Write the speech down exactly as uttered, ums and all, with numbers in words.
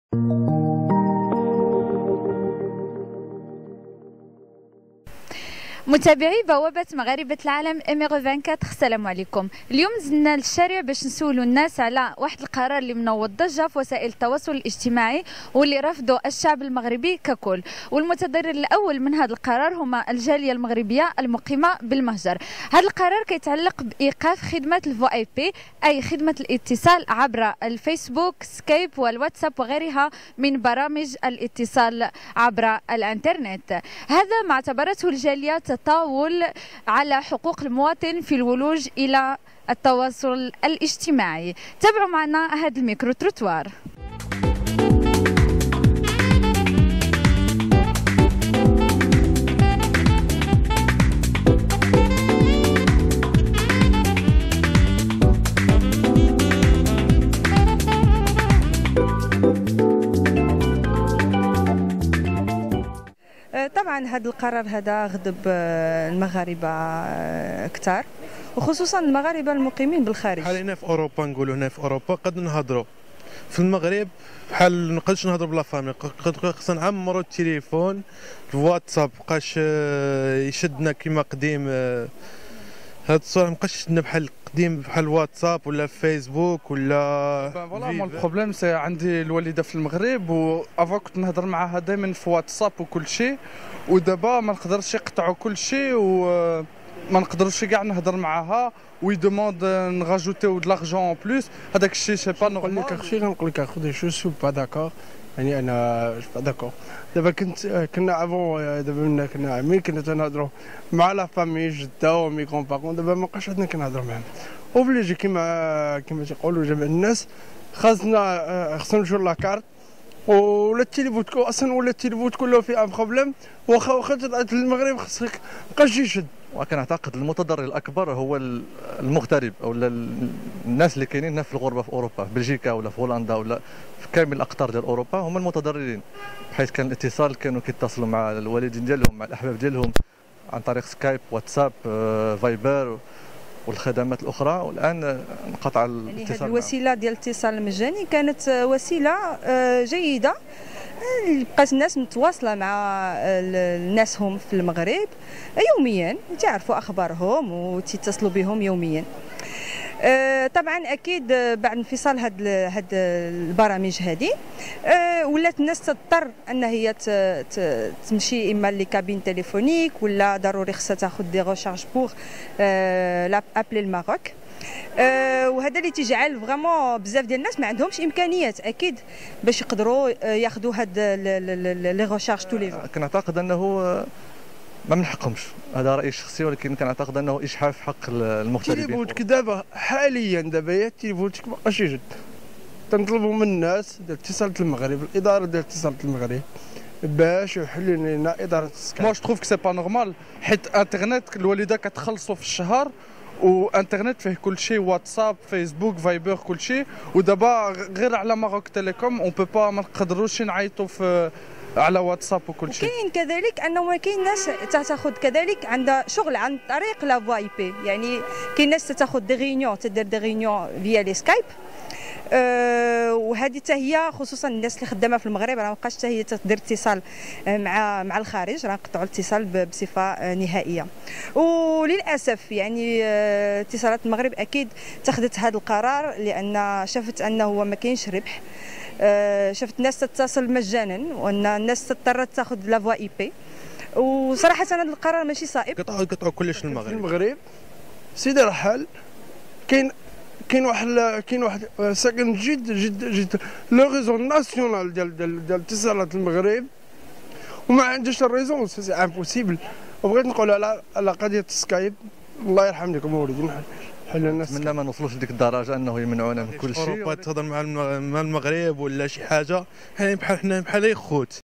متابعي بوابة مغاربة العالم إميغ أربعة وعشرين، السلام عليكم. اليوم نزلنا للشارع باش نسولوا الناس على واحد القرار اللي منوض ضجة في وسائل التواصل الاجتماعي واللي رفضه الشعب المغربي ككل، والمتضرر الأول من هذا القرار هما الجالية المغربية المقيمة بالمهجر. هذا القرار كيتعلق بإيقاف خدمة الفو اي بي، أي خدمة الاتصال عبر الفيسبوك، سكايب والواتساب وغيرها من برامج الاتصال عبر الانترنت. هذا ما اعتبرته الجالية تطاول على حقوق المواطن في الولوج إلى التواصل الاجتماعي. تابعوا معنا هذا الميكرو تروتوار. طبعا هذا القرار هذا غضب المغاربه كثار، وخصوصا المغاربه المقيمين بالخارج. بحال هنا في اوروبا، نقولوا هنا في اوروبا قد نهضروا، في المغرب بحال نقدرش نهضروا بلا فامي، خصنا نعمروا التليفون، الواتساب مابقاش يشدنا كما قديم. هاد الصوره مابقاش يشدنا بحال قديم، بحال واتساب ولا فيسبوك ولا فوالا. مو البروبليم سي عندي الوالده في المغرب، و افا كنت نهضر معاها دائما في واتساب وكل شيء، ودابا ما نقدرش يقطعوا كل شيء وما نقدروش كاع نهضر معاها، وي دوموند نغاجوتيو د لارجون اون بلوس. هذاك الشيء سي با نورمال. نقول لك اخشي نقول لك اخويا جو سو با داكور، يعني انا با داكور. دابا كنت كنا افون، دابا كنا عامين كنا تنهضروا مع لا فامي جده ومي كون بارون، دابا ما بقاش عندنا كنهضروا معاهم. اوبليجي كيما كيما تيقولوا جميع الناس، خاصنا خصنا نمشيو لاكارت، ولا التليفون تكون اصلا ولا التليفون تكون له فيه ان بروبليم، واخا واخا في المغرب خصك مابقاش يشد. وكنعتقد المتضرر الاكبر هو المغترب او الناس اللي كاينين هنا في الغربه في اوروبا، في بلجيكا ولا في هولندا ولا في كامل الاقطار ديال اوروبا، هما المتضررين، بحيث كان الاتصال كانوا كيتصلوا مع الوالدين ديالهم، مع الاحباب ديالهم عن طريق سكايب، واتساب، فايبر والخدمات الاخرى، والان انقطع الاتصال. يعني هذه الوسيله ديال الاتصال المجاني كانت وسيله جيده، بقات الناس متواصله مع الناس هم في المغرب يوميا، تعرفوا اخبارهم وتتصلوا بهم يوميا. طبعا اكيد بعد انفصال هاد هاد البرامج هذه ولات الناس تضطر ان هي تمشي اما لكابين تليفونيك، ولا ضروري خصها تاخذ دي ريشارج بوغ ابلي الماروك. أه وهذا اللي تيجعل فريمون بزاف ديال الناس ما عندهمش امكانيات اكيد باش يقدروا ياخذوا هاد لي ريشارج تو لي جور. كنعتقد انه ما من حقهمش، هذا رايي الشخصي، ولكن كنعتقد انه اجحاف حق المغتربين. تليفونك دابا حاليا دابا يا تليفونك ما بقاش يجد، تنطلبوا من الناس ديال اتصالات المغرب، الاداره ديال اتصالات المغرب باش يحلوا لنا اداره السكان. مو جو تروف كو سي با نورمال، حيت انترنت الوالده كتخلصوا في الشهر، وانترنت فيه كل شيء، واتساب، فيسبوك، فايبر، كل شيء، ودابا غير على ماروك تيليكوم اون بو با ما نقدروش نعيطوا في على واتساب وكل شيء. كاين كذلك انه كاين ناس تاخذ كذلك عندها شغل عن طريق لا فوا اي بي، يعني كاين ناس تاخذ دي ريونيون، تدير دي ريونيون فيا لي سكايب. أه وهذه حتى هي خصوصا الناس اللي خدامه في المغرب راه مابقاش حتى هي تدير اتصال مع مع الخارج، راه قطعوا الاتصال بصفه نهائيه. وللاسف يعني اتصالات المغرب اكيد اتخذت هذا القرار لان شافت انه هو ما كاينش ربح، أه شافت الناس تتصل مجانا، وان الناس اضطرت تاخذ لا فوا اي بي، وصراحه هذا القرار ماشي صائب. قطعوا قطعوا كلش المغرب. المغرب سيدي رحال كاين كاين واحد كاين واحد ساكن جد جد جد لو ريزو ناسيونال ديال ديال ديال اتصالات المغرب، وما عندوش الريزون، سي امبوسيبل. وبغيت نقول على على قضيه سكايب، الله يرحم لكم وليدي، حل الناس. نتمنى ما نوصلوش لديك الدرجه انه يمنعونا من كل شيء. اوروبا تهضر مع المغرب ولا شي حاجه، حنا بحال حنا بحال خوت.